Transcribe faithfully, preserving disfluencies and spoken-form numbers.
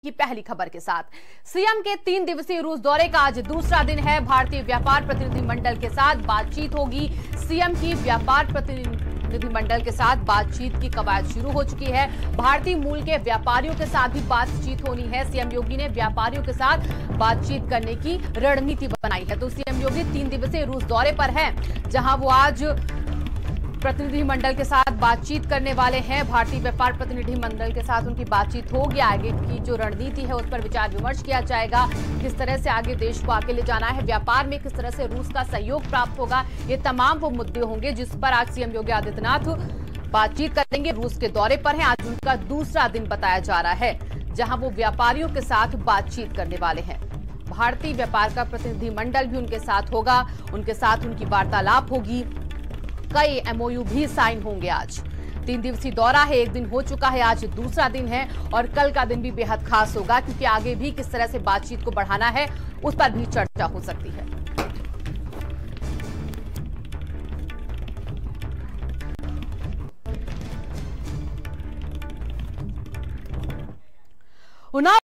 की पहली खबर के साथ सीएम के तीन दिवसीय रूस दौरे का आज दूसरा दिन है। भारतीय व्यापार प्रतिनिधिमंडल के साथ बातचीत होगी। सीएम की व्यापार प्रतिनिधिमंडल के साथ बातचीत की कवायद शुरू हो चुकी है। भारतीय मूल के व्यापारियों के साथ भी बातचीत होनी है। सीएम योगी ने व्यापारियों के साथ बातचीत करने की रणनीति बनाई है। तो सीएम योगी तीन दिवसीय रूस दौरे पर हैं, जहां वो आज प्रतिनिधिमंडल के साथ बातचीत करने वाले हैं। भारतीय व्यापार प्रतिनिधिमंडल के साथ उनकी बातचीत होगी। आगे की जो रणनीति है उस पर विचार विमर्श किया जाएगा। किस तरह से आगे देश को आगे ले जाना है, व्यापार में किस तरह से रूस का सहयोग प्राप्त होगा, ये तमाम वो मुद्दे होंगे जिस पर आज सीएम योगी आदित्यनाथ बातचीत करेंगे। रूस के दौरे पर हैं, आज उनका दूसरा दिन बताया जा रहा है, जहां वो व्यापारियों के साथ बातचीत करने वाले हैं। भारतीय व्यापार का प्रतिनिधिमंडल भी उनके साथ होगा, उनके साथ उनकी वार्तालाप होगी। कई एमओयू भी साइन होंगे। आज तीन दिवसीय दौरा है, एक दिन हो चुका है, आज दूसरा दिन है और कल का दिन भी बेहद खास होगा, क्योंकि आगे भी किस तरह से बातचीत को बढ़ाना है उस पर भी चर्चा हो सकती है। उन्नाव